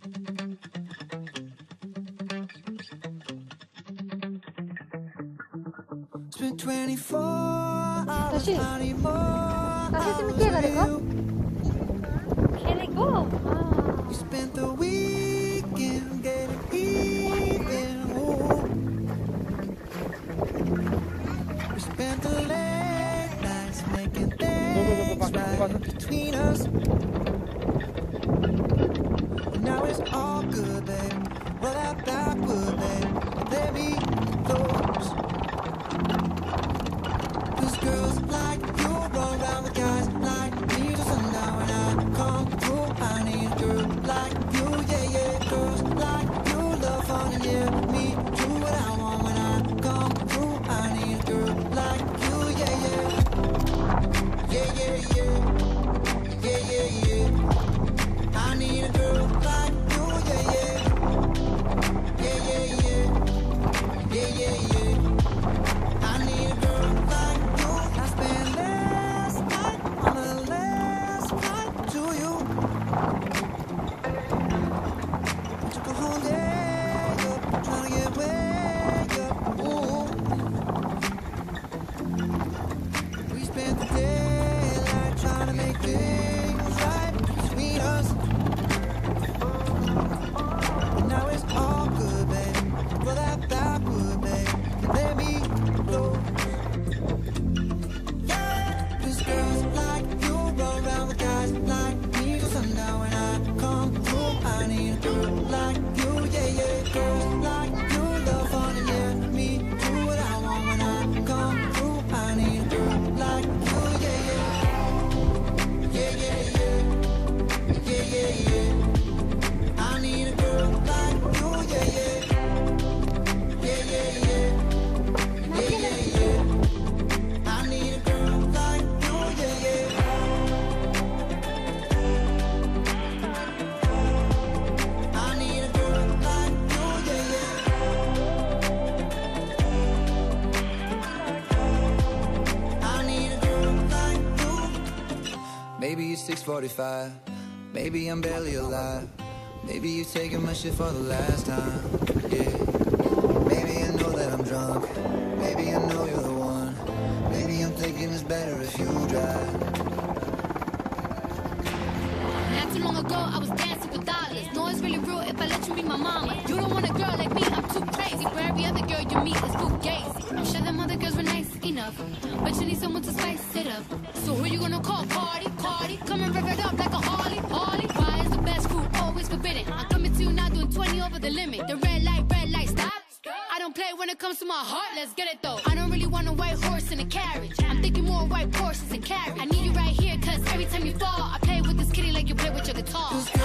다시 좀 피해 가리고. 캐리고. between us. Now it's all good, babe. Roll that backward, babe. Let me close. 'Cause girls like you run around with guys like me till sundown. When I come through, I need a girl like you, yeah, yeah. Girls like you love fun and yeah, me do what I want. When I come through, I need a girl like you, yeah, yeah. Yeah, yeah, yeah. Yeah, yeah, yeah. I need a girl like you, yeah, yeah. Yeah, yeah, yeah. Yeah, yeah, yeah. I need a girl like you. I spent last night on the last flight to you. I took a whole day up, trying to get way up. Ooh. We spent the daylight trying to make things right between us. And now it's all good, babe. Roll that backward, babe. Let me close. Yeah, 'cause girls like you roll around with guys like me till sundown. When I come through, I need a girl like you, yeah, yeah. Girls like you love fun and yeah, me do what I want. When I come through, I need a girl like you, yeah, yeah. Yeah, yeah, yeah. Yeah, yeah, yeah. I need a girl like you, yeah, yeah. Yeah, yeah, yeah. Yeah, yeah, yeah. I need a girl like you, yeah, yeah. I need a girl like you, yeah, yeah. I need a girl like you. Maybe it's 6:45. Maybe I'm barely alive. Maybe you're taking my shit for the last time. Yeah. Maybe I know that I'm drunk. Maybe I know you're the one. Maybe I'm thinking it's better if you drive. Not too long ago, I was dancing with dollars. No, it's really real if I let you be my mama. You don't want a girl like me, I'm too crazy. For every other girl you meet is fugazi. I'm sure them other girls were nice enough, but you need someone to spice it up. So who you gonna call? Cardi, Cardi. Come and rev it up like a Harley, Harley. Why is the best food always forbidden? I'm coming to you now doing 20 over the limit. The red light, stop. I don't play when it comes to my heart, let's get it though. I don't really want a white horse in a carriage. I'm thinking more white horses and carriage. I need you right here, cause every time you fall, I play with this kitty like you play with your guitar.